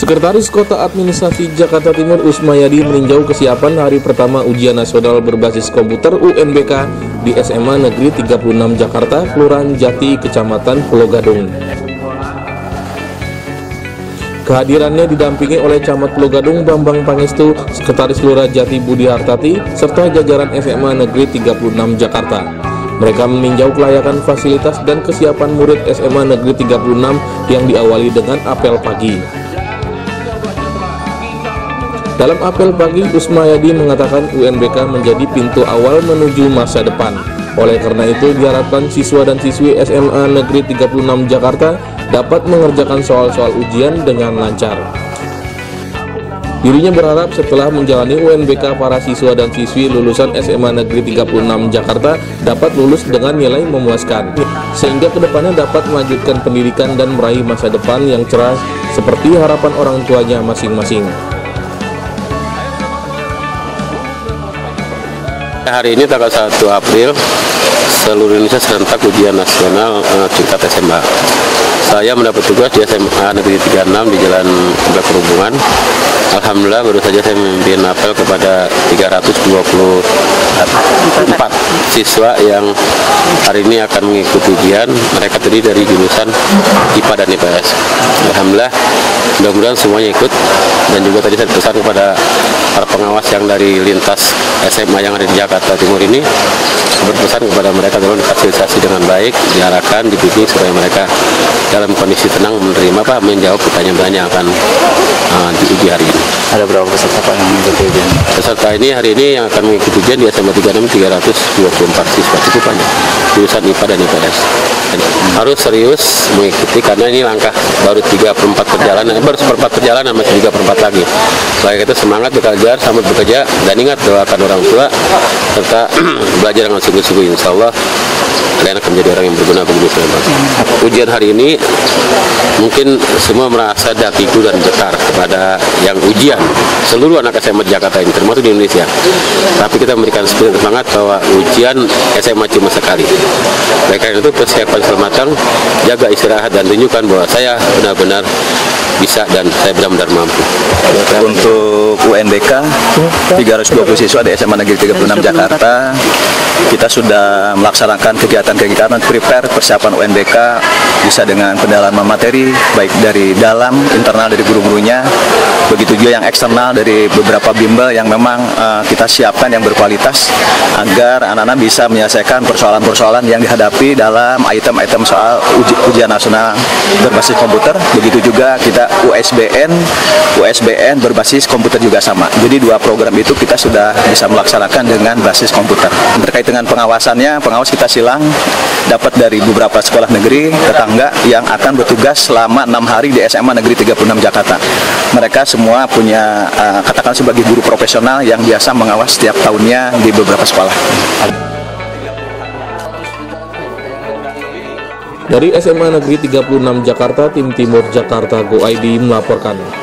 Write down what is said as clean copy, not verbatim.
Sekretaris Kota Administrasi Jakarta Timur Usmayadi meninjau kesiapan hari pertama ujian nasional berbasis komputer UNBK di SMA Negeri 36 Jakarta, Kelurahan Jati, Kecamatan Pulau Gadung. Kehadirannya didampingi oleh Camat Pulau Gadung Bambang Pangestu, Sekretaris Lurah Jati Budi Hartati, serta jajaran SMA Negeri 36 Jakarta. Mereka meninjau kelayakan fasilitas dan kesiapan murid SMA Negeri 36 yang diawali dengan apel pagi. Dalam apel pagi, Usmayadi mengatakan UNBK menjadi pintu awal menuju masa depan. Oleh karena itu, diharapkan siswa dan siswi SMA Negeri 36 Jakarta dapat mengerjakan soal-soal ujian dengan lancar. Dirinya berharap setelah menjalani UNBK, para siswa dan siswi lulusan SMA Negeri 36 Jakarta dapat lulus dengan nilai memuaskan, sehingga kedepannya dapat melanjutkan pendidikan dan meraih masa depan yang cerah seperti harapan orang tuanya masing-masing. Hari ini tanggal 1 April, seluruh Indonesia serentak ujian nasional tingkat SMA. Saya mendapat tugas di SMA Negeri 36 di Jalan Komplek Perhubungan. Alhamdulillah baru saja saya memimpin apel kepada 324 siswa yang hari ini akan mengikuti ujian. Mereka terdiri dari jurusan IPA dan IPS. Alhamdulillah, mudah-mudahan semuanya ikut. Dan juga tadi saya pesan kepada para pengawas yang dari lintas SMA yang ada di Jakarta Timur ini, berpesan kepada mereka tolong difasilitasi dengan baik, diarahkan, dibimbing supaya mereka dalam kondisi tenang menerima menjawab pertanyaan-pertanyaan yang akan diuji hari ini. Ada berapa peserta Pak yang mengikuti ujian? Peserta ini hari ini yang akan mengikuti ujian di SMA 36 324 siswa, cukup banyak, jurusan IPA dan IPS. Harus serius mengikuti karena ini langkah baru 3/4 perjalanan, baru 1/4 perjalanan, masih 3/4 lagi. Baik itu semangat bekerja, selamat bekerja, dan ingat doakan orang tua serta belajar dengan sungguh-sungguh. Insya Allah kalian akan menjadi orang yang berguna bagi bangsa. Ujian hari ini mungkin semua merasa dakiku dan getar kepada yang ujian, seluruh anak SMA di Jakarta ini, termasuk di Indonesia. Tapi kita memberikan spirit semangat bahwa ujian SMA cuma sekali. Oleh karena itu persiapan matang, jaga istirahat, dan tunjukkan bahwa saya benar-benar bisa dan saya benar-benar mampu. Untuk UNBK 320 siswa di SMA Negeri 36 Jakarta, kita sudah melaksanakan kegiatan-kegiatan prepare persiapan UNBK, bisa dengan pendalaman materi baik dari dalam internal dari guru-gurunya, begitu juga yang eksternal dari beberapa bimbel yang memang kita siapkan yang berkualitas agar anak-anak bisa menyelesaikan persoalan-persoalan yang dihadapi dalam item-item soal ujian nasional berbasis komputer. Begitu juga kita USBN berbasis komputer juga sama. Jadi dua program itu kita sudah bisa melaksanakan dengan basis komputer. Terkait dengan pengawasannya, pengawas kita silang dapat dari beberapa sekolah negeri tetangga yang akan bertugas selama 6 hari di SMA Negeri 36 Jakarta. Mereka semua punya katakan sebagai guru profesional yang biasa mengawas setiap tahunnya di beberapa sekolah. Dari SMA Negeri 36 Jakarta, Tim Timur Jakarta Go ID melaporkan.